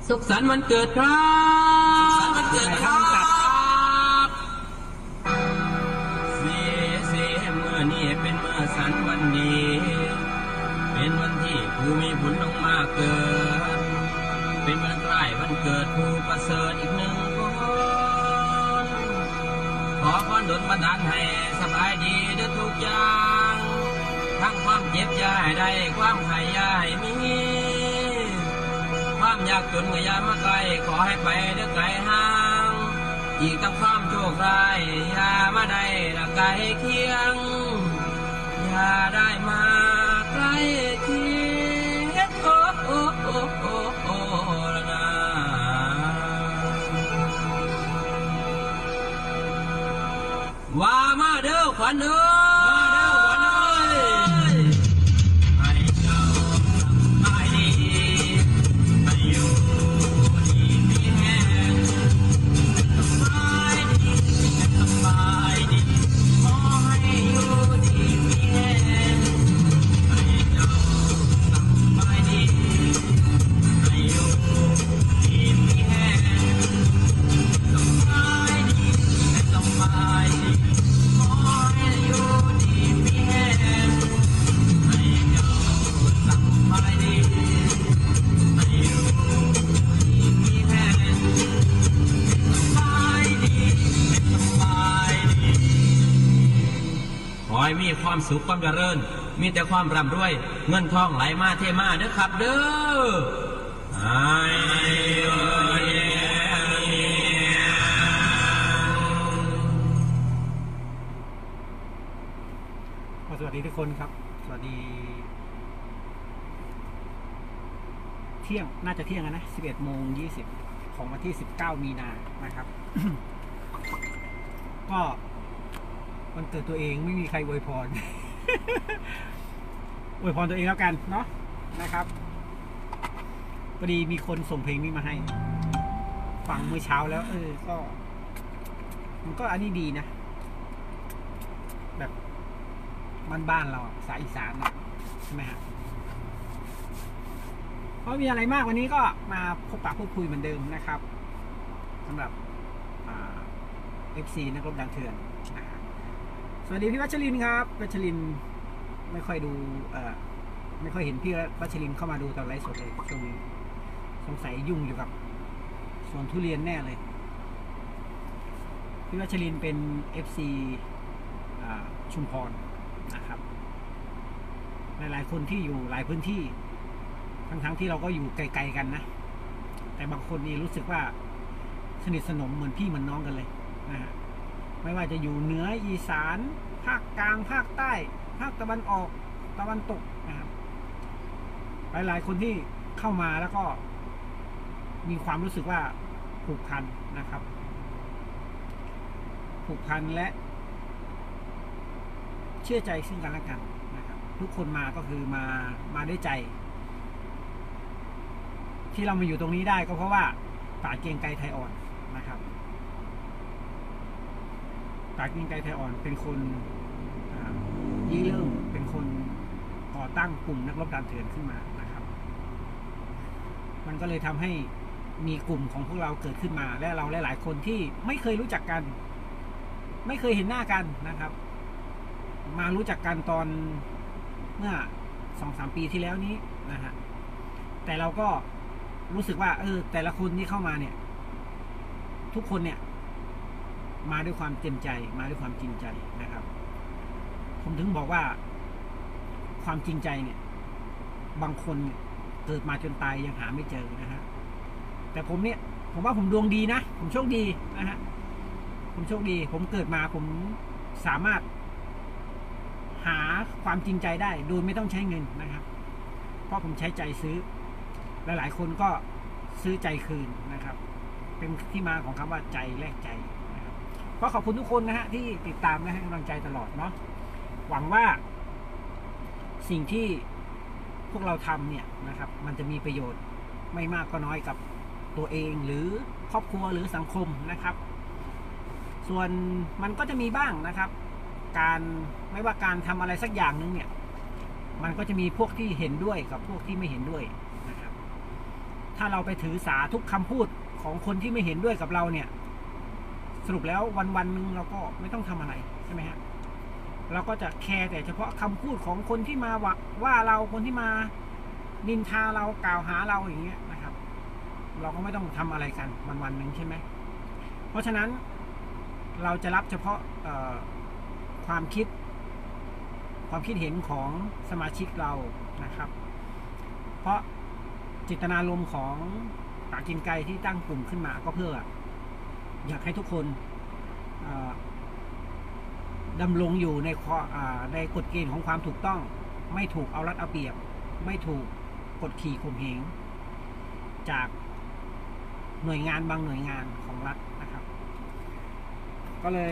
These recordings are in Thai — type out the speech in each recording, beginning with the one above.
สุขสันต์วันเกิดครับสุขสันต์วันเกิดครับเสียเมื่อนี้เป็นเมื่อสันวันดีเป็นวันที่ผู้มีบุญลงมาเกิดเป็นวันใกล้วันเกิดผู้ประเสริฐอีกหนึ่งคนขอพรดลบันดาลให้สบายดีเด้อทุกอย่างทั้งความเจ็บอย่าให้ได้ความไข้อย่าให้มีความยากจนก็อย่ามาไกลขอให้ไปเด้อไกลห่างอีกทั้งความโชคร้ายอย่ามาได้ละไกลเคียงอย่าได้มาใกล้เคียงโอ้ละนะว่ามาเด้อขวัญเอ้ยให้เจ้าสบายดีให้อยู่ดีมีแห้งสบายดีสบายดีขอให้อยู่ดีมีแห้งให้เจ้าสบายดีให้อยู่ดีมีแห้งสบายดีสบายดีขอให้อยู่ดีมีแห้งให้เจ้าสบายดีให้อยู่ดีมีแห้งสบายดีสบายดีขอให้มีความสุขความเจริญมีแต่ความร่ำรวยเงินทองไหลมาเทมาเด้อครับเด้อสวัสดีทุกคนครับสวัสดีเที่ยงน่าจะเที่ยงนะ11:20ของวันที่19มีนานะครับ ก็วันเกิดตัวเองไม่มีใครอวยพร อวยพรตัวเองแล้วกันเนาะนะครับพอดีมีคนส่งเพลงนี้มาให้ฟังเมื่อเช้าแล้วก็มันก็อันนี้ดีนะแบบบ้านเราสายอีสานใช่ไหมฮะเพราะมีอะไรมากวันนี้ก็มาพบปะพูดคุยเหมือนเดิมนะครับสำหรับFC นักรบดังเถื่อนสวัสดีพี่วัชรินครับวัชรินไม่ค่อยดูไม่ค่อยเห็นพี่วัชรินเข้ามาดูตอนไลฟ์สดเลยช่วงนี้สงสัยยุ่งอยู่กับสวนทุเรียนแน่เลยพี่วัชรินเป็น FC ชุมพรนะครับหลายๆคนที่อยู่หลายพื้นที่ทั้งที่เราก็อยู่ไกลๆกันนะแต่บางคนนี่รู้สึกว่าสนิทสนมเหมือนพี่เหมือนน้องกันเลยนะฮะไม่ว่าจะอยู่เหนืออีสานภาคกลางภาคใต้ภาคตะวันออกตะวันตกนะครับหลายๆคนที่เข้ามาแล้วก็มีความรู้สึกว่าผูกพันนะครับผูกพันและเชื่อใจซึ่งกันและกันนะครับทุกคนมาก็คือมาด้วยใจที่เรามาอยู่ตรงนี้ได้ก็เพราะว่าป่าเกรียงไกรไทยอ่อนนะครับป่าเกรียงไกรไทยอ่อนเป็นคนริเริ่มเป็นคนก่อตั้งกลุ่มนักรบดันเถื่อนขึ้นมานะครับมันก็เลยทำให้มีกลุ่มของพวกเราเกิดขึ้นมาและเราหลายๆคนที่ไม่เคยรู้จักกันไม่เคยเห็นหน้ากันนะครับมารู้จักกันตอนเมื่อ 2-3 ปีที่แล้วนี้นะฮะแต่เราก็รู้สึกว่าแต่ละคนที่เข้ามาเนี่ยทุกคนเนี่ยมาด้วยความเต็มใจมาด้วยความจริงใจนะครับผมถึงบอกว่าความจริงใจเนี่ยบางคนเกิดมาจนตายยังหาไม่เจอนะฮะแต่ผมเนี่ยผมว่าผมดวงดีนะผมโชคดีนะฮะผมโชคดีผมเกิดมาผมสามารถหาความจริงใจได้โดยไม่ต้องใช้เงินนะครับเพราะผมใช้ใจซื้อหลายๆคนก็ซื้อใจคืนนะครับเป็นที่มาของคำว่าใจแลกใจนะครับเพราะขอบคุณทุกคนนะฮะที่ติดตามและให้กำลังใจตลอดเนาะหวังว่าสิ่งที่พวกเราทำเนี่ยนะครับมันจะมีประโยชน์ไม่มากก็น้อยกับตัวเองหรือครอบครัวหรือสังคมนะครับส่วนมันก็จะมีบ้างนะครับการไม่ว่าการทำอะไรสักอย่างนึงเนี่ยมันก็จะมีพวกที่เห็นด้วยกับพวกที่ไม่เห็นด้วยนะครับถ้าเราไปถือสาทุกคำพูดของคนที่ไม่เห็นด้วยกับเราเนี่ยสรุปแล้ววันๆนึงเราก็ไม่ต้องทำอะไรใช่ไหมฮะเราก็จะแคร์แต่เฉพาะคำพูดของคนที่มาว่าเราคนที่มานินทาเรากล่าวหาเราอย่างเงี้ยนะครับเราก็ไม่ต้องทำอะไรกันวันๆนึงใช่ไหมเพราะฉะนั้นเราจะรับเฉพาะความคิดเห็นของสมาชิกเรานะครับเพราะเจตนารมณ์ของปากกินไก่ที่ตั้งกลุ่มขึ้นมาก็เพื่ออยากให้ทุกคนดำรงอยู่ในกฎเกณฑ์ของความถูกต้องไม่ถูกเอารัดเอาเปรียบไม่ถูกกดขี่ข่มเหงจากหน่วยงานบางหน่วยงานของรัฐนะครับก็เลย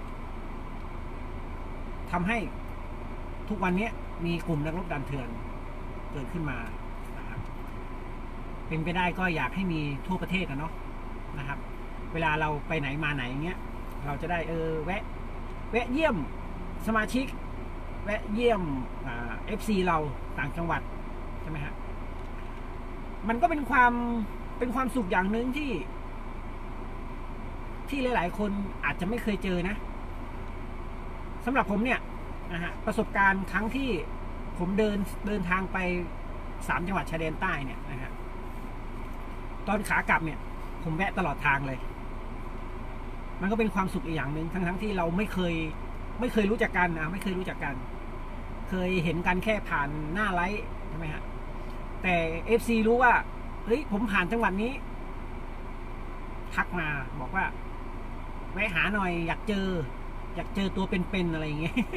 ทำให้ทุกวันนี้มีกลุ่มนักรบดันเถื่อนเกิดขึ้นมานะครับเป็นไปได้ก็อยากให้มีทั่วประเทศนะเนาะนะครับเวลาเราไปไหนมาไหนอย่างเงี้ยเราจะได้แวะเยี่ยมสมาชิกแวะเยี่ยมFC เราต่างจังหวัดใช่ไหมฮะมันก็เป็นความสุขอย่างหนึ่งที่หลายๆคนอาจจะไม่เคยเจอนะสำหรับผมเนี่ยนะฮะประสบการณ์ครั้งที่ผมเดินทางไป3 จังหวัดชายแดนใต้เนี่ยนะฮะตอนขากลับเนี่ยผมแวะตลอดทางเลยมันก็เป็นความสุขอีกอย่างหนึ่งทั้งที่เราไม่เคยรู้จักกันไม่เคยรู้จักกันเคยเห็นกันแค่ผ่านหน้าไลฟ์ใช่ไหมฮะแต่ FC รู้ว่าเฮ้ยผมผ่านจังหวัดนี้ทักมาบอกว่าแวะหาหน่อยอยากเจอตัวเป็นๆอะไรอย่างเงี้ย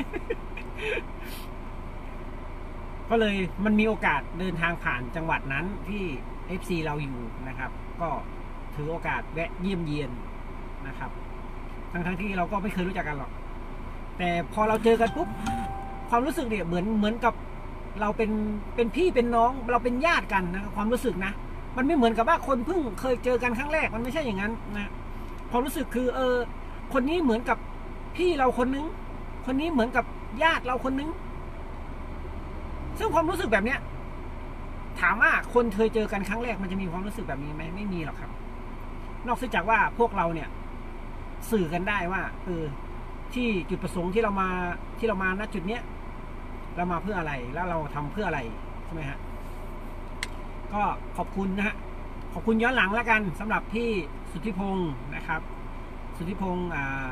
ก็เลยมันมีโอกาสเดินทางผ่านจังหวัดนั้นที่ FC เราอยู่นะครับก็ถือโอกาสแวะเยี่ยมเยียนนะครับทั้งที่เราก็ไม่เคยรู้จักกันหรอกแต่พอเราเจอกันปุ๊บความรู้สึกเนี่ยเหมือนกับเราเป็นพี่เป็นน้องเราเป็นญาติกันนะความรู้สึกนะมันไม่เหมือนกับว่าคนเพิ่งเคยเจอกันครั้งแรกมันไม่ใช่อย่างนั้นนะความรู้สึกคือคนนี้เหมือนกับพี่เราคนนึงคนนี้เหมือนกับญาติเราคนนึงซึ่งความรู้สึกแบบเนี้ยถามว่าคนเคยเจอกันครั้งแรกมันจะมีความรู้สึกแบบนี้ไหมไม่มีหรอกครับนอกจากว่าพวกเราเนี่ยสื่อกันได้ว่าที่จุดประสงค์ที่เรามาณจุดเนี้ยเรามาเพื่ออะไรแล้วเราทำเพื่ออะไรใช่ไหมฮะก็ขอบคุณนะฮะขอบคุณย้อนหลังแล้วกันสำหรับพี่สุทธิพงศ์นะครับสุทธิพงศ์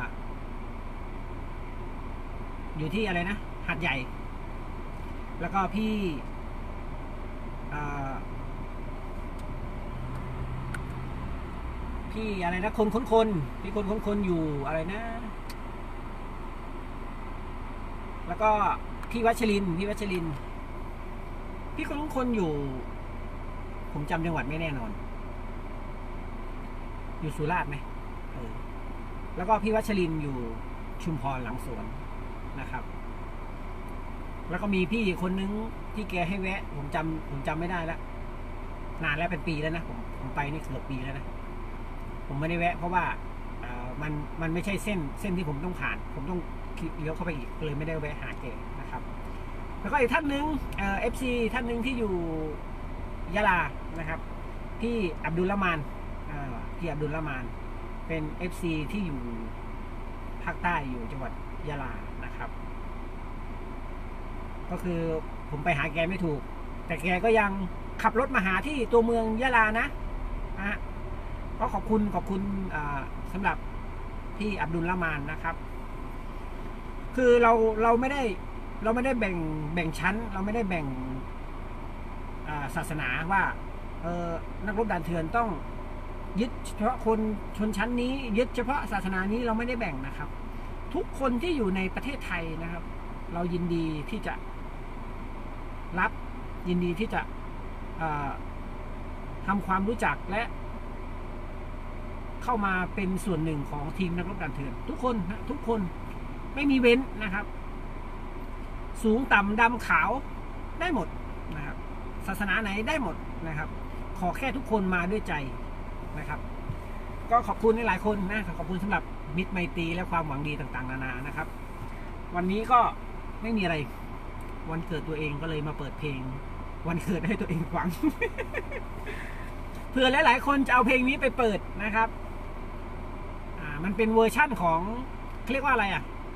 อยู่ที่อะไรนะหาดใหญ่แล้วก็พี่อะไรนะพี่คนอยู่อะไรนะแล้วก็พี่วัชรินพี่คนอยู่ผมจำจังหวัดไม่แน่นอนอยู่สุราษฎร์ไหมแล้วก็พี่วัชรินอยู่ชุมพรหลังสวนนะครับแล้วก็มีพี่คนนึงที่แกให้แวะผมจำไม่ได้แล้วนานแล้วเป็นปีแล้วนะผมไปนี่เกือบปีแล้วนะผมไม่ได้แวะเพราะว่ามันไม่ใช่เส้นที่ผมต้องผ่านผมต้องเลี้ยวเข้าไปอีกเลยไม่ได้แวะหาแกนะครับแล้วก็อีกท่านหนึ่งFC ท่านหนึ่งที่อยู่ยะลานะครับพี่อับดุลละมานพี่อับดุลละมานเป็น FC ที่อยู่ภาคใต้อยู่จังหวัดยะลานะครับก็คือผมไปหาแกไม่ถูกแต่แกก็ยังขับรถมาหาที่ตัวเมืองยะลานะก็ขอบคุณสำหรับพี่อับดุลละมานนะครับคือเราไม่ได้แบ่งชั้นเราไม่ได้แบ่งศาสนาว่านักรบด่านเถื่อนต้องยึดเฉพาะคนชนชั้นนี้ยึดเฉพาะศาสนานี้เราไม่ได้แบ่งนะครับทุกคนที่อยู่ในประเทศไทยนะครับเรายินดีที่จะรับยินดีที่จะทำความรู้จักและเข้ามาเป็นส่วนหนึ่งของทีมนักรบด่านเถื่อนทุกคนนะทุกคนไม่มีเว้นนะครับสูงต่ำดำขาวได้หมดนะครับศาสนาไหนได้หมดนะครับขอแค่ทุกคนมาด้วยใจนะครับก็ขอบคุณหลายคนนะขอบคุณสำหรับมิตรไมตรีและความหวังดีต่างๆนานานะครับวันนี้ก็ไม่มีอะไรวันเกิดตัวเองก็เลยมาเปิดเพลงวันเกิดให้ตัวเองฟังเผื่อหลายๆคนจะเอาเพลงนี้ไปเปิดนะครับมันเป็นเวอร์ชั่นของเรียกว่าอะไร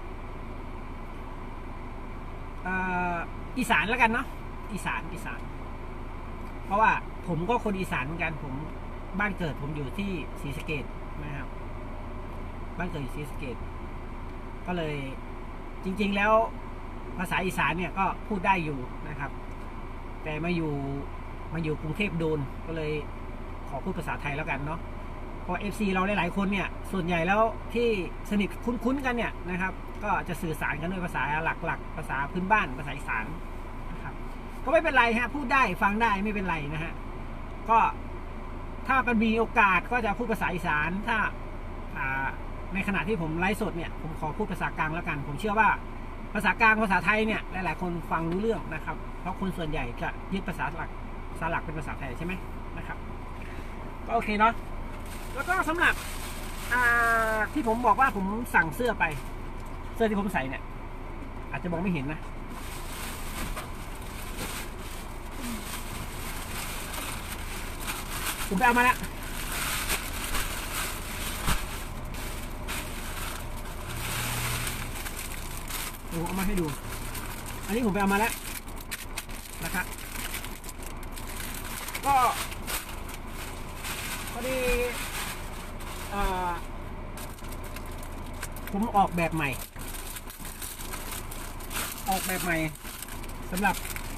อีสานแล้วกันเนาะอีสานเพราะว่าผมก็คนอีสานเหมือนกันผมบ้านเกิดผมอยู่ที่ศรีสะเกษนะครับบ้านเกิดอยู่ศรีสะเกษก็เลยจริงๆแล้วภาษาอีสานเนี่ยก็พูดได้อยู่นะครับ แต่มาอยู่กรุงเทพโดนก็เลยขอพูดภาษาไทยแล้วกันเนาะเพราะ FC เราหลายๆคนเนี่ยส่วนใหญ่แล้วที่สนิทคุ้นๆกันเนี่ยนะครับก็จะสื่อสารกันด้วยภาษาหลักๆภาษาพื้นบ้านภาษาอีสานนะครับก็ไม่เป็นไรฮะพูดได้ฟังได้ไม่เป็นไรนะฮะก็ถ้ามันมีโอกาสก็จะพูดภาษาอีสานถ้าในขณะที่ผมไลฟ์สดเนี่ยผมขอพูดภาษากลางแล้วกันผมเชื่อว่าภาษากลางภาษาไทยเนี่ยหลายๆคนฟังรู้เรื่องนะครับเพราะคนส่วนใหญ่จะยึดภาษาหลักเป็นภาษาไทยใช่ไหมนะครับก็โอเคเนาะแล้วก็สำหรับที่ผมบอกว่าผมสั่งเสื้อไปเสื้อที่ผมใส่เนี่ยอาจจะมองไม่เห็นนะผมไปเอามาแล้วผมเอามาให้ดูอันนี้ผมไปเอามาแล้วนะครับก็พอดีผมออกแบบใหม่สำหรับ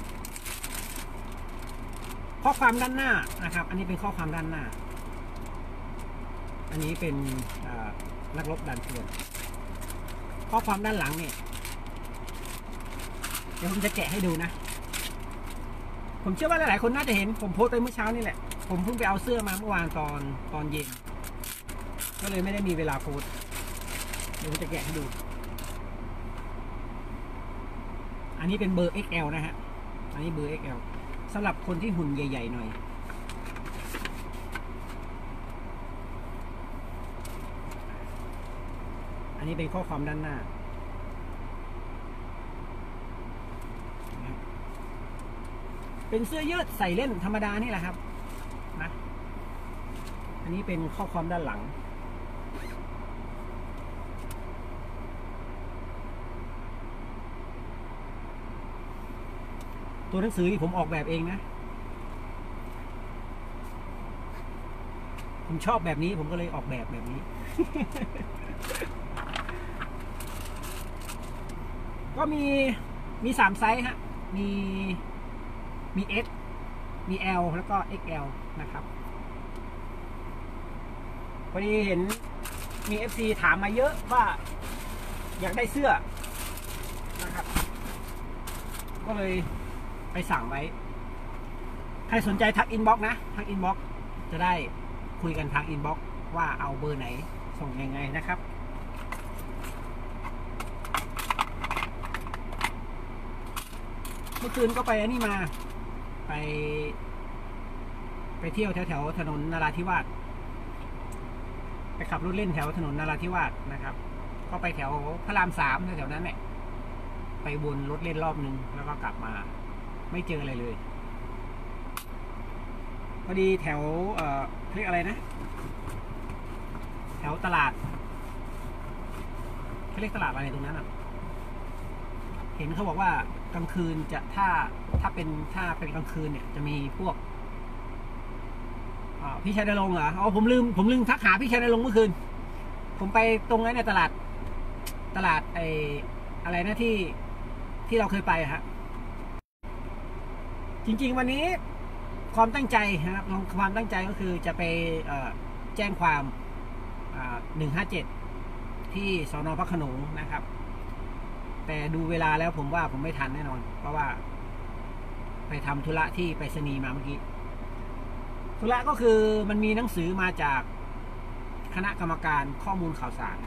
ข้อความด้านหน้านะครับอันนี้เป็นข้อความด้านหน้าอันนี้เป็นนักรบด่านเถื่อนข้อความด้านหลังเนี่ยเดี๋ยวผมจะแกะให้ดูนะผมเชื่อว่าหลายๆคนน่าจะเห็นผมโพสต์ไปเมื่อเช้านี่แหละผมเพิ่งไปเอาเสื้อมาเมื่อวานตอนเย็นก็เลยไม่ได้มีเวลาโพสต์เดี๋ยวผมจะแกะให้ดูอันนี้เป็นเบอร์ XL นะฮะอันนี้เบอร์ XL สำหรับคนที่หุ่นใหญ่ๆหน่อยอันนี้เป็นข้อความด้านหน้าเป็นเสื้อยืดใส่เล่นธรรมดานี่แหละครับนะอันนี้เป็นข้อความด้านหลังตัวหนังสือที่ผมออกแบบเองนะผมชอบแบบนี้ผมก็เลยออกแบบนี้ ก็มี3ไซส์ฮะมี S มี L แล้วก็ XL นะครับพอดีเห็นมี FC ถามมาเยอะว่าอยากได้เสื้อนะครับก็เลยไปสั่งไว้ใครสนใจทักอินบ็อกซ์นะทักอินบ็อกซ์จะได้คุยกันทางอินบ็อกซ์ว่าเอาเบอร์ไหนส่งยังไงนะครับเมื่อคืนก็ไปอันนี้มาไปเที่ยวแถวถนนนราธิวาสไปขับรถเล่นแถวถนนนราธิวาสนะครับก็ไปแถวพระราม3แถวนั้นแหละไปวนรถเล่นรอบนึงแล้วก็กลับมาไม่เจออะไรเลยพอดีแถวเรียกอะไรนะแถวตลาดเขาเรียกตลาดอะไรตรงนั้นอ่ะเห็นเขาบอกว่ากลางคืนจะถ้าเป็นกลางคืนเนี่ยจะมีพวกพี่ชัยนรงค์เหรออ๋อผมลืมทักหาพี่ชัยนรงค์เมื่อคืนผมไปตรงนั้นเนี่ยตลาดอะไรนะที่เราเคยไปฮะจริงๆวันนี้ความตั้งใจนะครับความตั้งใจก็คือจะไปแจ้งความ157ที่สน.พระโขนงนะครับแต่ดูเวลาแล้วผมว่าผมไม่ทันแน่นอนเพราะว่าไปทำธุระที่ไปรษณีย์มาเมื่อกี้ธุระก็คือมันมีหนังสือมาจากคณะกรรมการข้อมูลข่าวสาร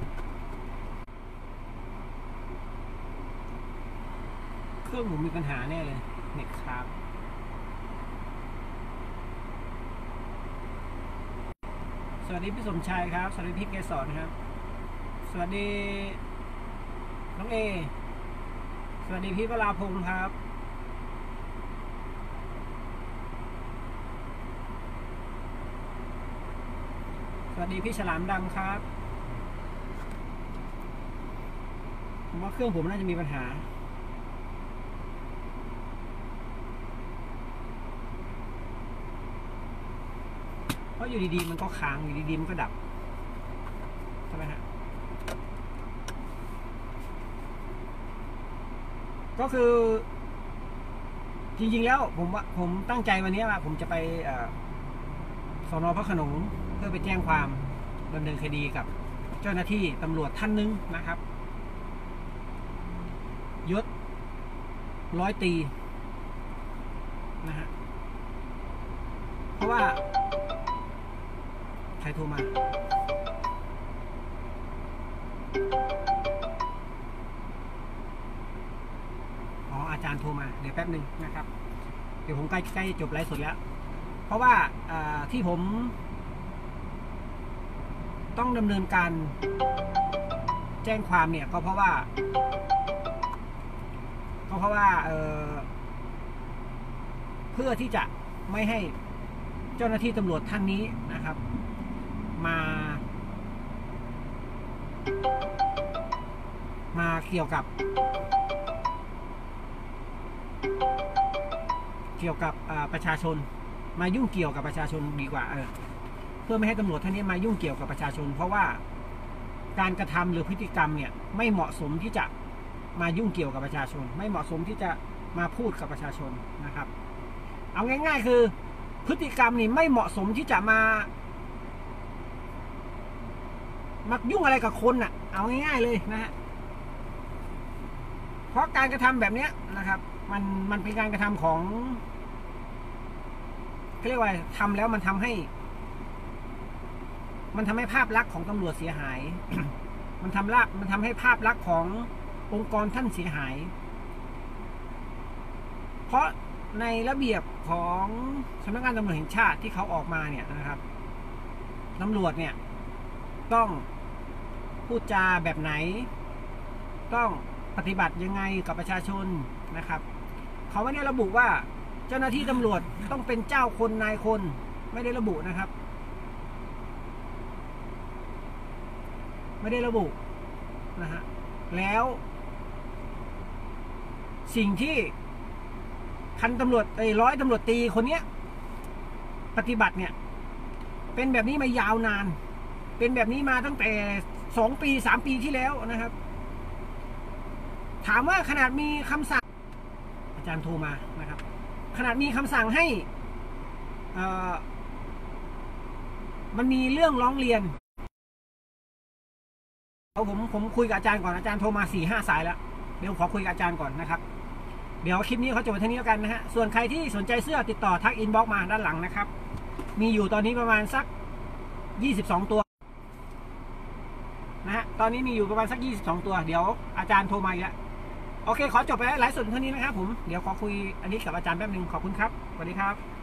เครื่องผมมีปัญหาแน่เลยเน็ตค้างสวัสดีพี่สมชายครับสวัสดีพี่เกศรครับสวัสดีน้องเอสวัสดีพี่วราพงศ์ครับวัสดีพี่ฉลามดำครับผมว่าเครื่องผมน่าจะมีปัญหาเพราะอยู่ดีๆมันก็ค้างอยู่ดีๆมันก็ดับใช่ไหมฮะก็คือจริงๆแล้วผมตั้งใจวันนี้ว่าผมจะไปสน.พระโขนงเพื่อไปแจ้งความดำเนินคดีกับเจ้าหน้าที่ตำรวจท่านนึงนะครับยศ100 ตรีนะฮะเพราะว่าใครโทรมาอาจารย์โทรมาเดี๋ยวแป๊บหนึ่งนะครับเดี๋ยวผมใกล้จบไลฟ์สดแล้วเพราะว่าที่ผมต้องดำเนินการแจ้งความเนี่ยก็เพราะว่าเพื่อที่จะไม่ให้เจ้าหน้าที่ตำรวจท่านนี้นะครับมาเกี่ยวกับประชาชนมายุ่งเกี่ยวกับประชาชนดีกว่าเพื่อไม่ให้ตำรวจท่านนี้มายุ่งเกี่ยวกับประชาชนเพราะว่าการกระทำหรือพฤติกรรมเนี่ยไม่เหมาะสมที่จะมายุ่งเกี่ยวกับประชาชนไม่เหมาะสมที่จะมาพูดกับประชาชนนะครับเอาง่ายๆคือพฤติกรรมนี่ไม่เหมาะสมที่จะมายุ่งอะไรกับคนน่ะเอาง่ายๆเลยนะฮะเพราะการกระทำแบบนี้นะครับมันเป็นการกระทำของเขาเรียกว่าทำแล้วมันทำให้ภาพลักษณ์ของตำรวจเสียหาย มันทำให้ภาพลักษณ์ขององค์กรท่านเสียหายเพราะในระเบียบของสำนักงานตำรวจแห่งชาติที่เขาออกมาเนี่ยนะครับตำรวจเนี่ยต้องพูดจาแบบไหนต้องปฏิบัติยังไงกับประชาชนนะครับเขาไม่ได้ระบุว่าเจ้าหน้าที่ตำรวจต้องเป็นเจ้าคนนายคนไม่ได้ระบุนะครับไม่ได้ระบุนะฮะแล้วสิ่งที่พันตำรวจร้อยตำรวจตีคนเนี้ยปฏิบัติเนี่ยเป็นแบบนี้มายาวนานเป็นแบบนี้มาตั้งแต่2 ปี3 ปีที่แล้วนะครับถามว่าขนาดมีคำสั่งอาจารย์โทรมานะครับขนาดมีคำสั่งให้มันมีเรื่องร้องเรียนผมคุยกับอาจารย์ก่อนอาจารย์โทรมา 4-5 สายแล้วเดี๋ยวขอคุยกับอาจารย์ก่อนนะครับเดี๋ยวคลิปนี้เขาจบไปเท่านี้แล้วกันนะฮะส่วนใครที่สนใจเสื้อติดต่อทักอินบ็อกซ์มาด้านหลังนะครับมีอยู่ตอนนี้ประมาณสัก22 ตัวนะฮะตอนนี้มีอยู่ประมาณสัก22 ตัวเดี๋ยวอาจารย์โทรมาอีกแล้วโอเคขอจบไปไลฟ์สดเท่านี้นะครับผมเดี๋ยวขอคุยอันนี้กับอาจารย์แป๊บนึงขอบคุณครับสวัสดีครับ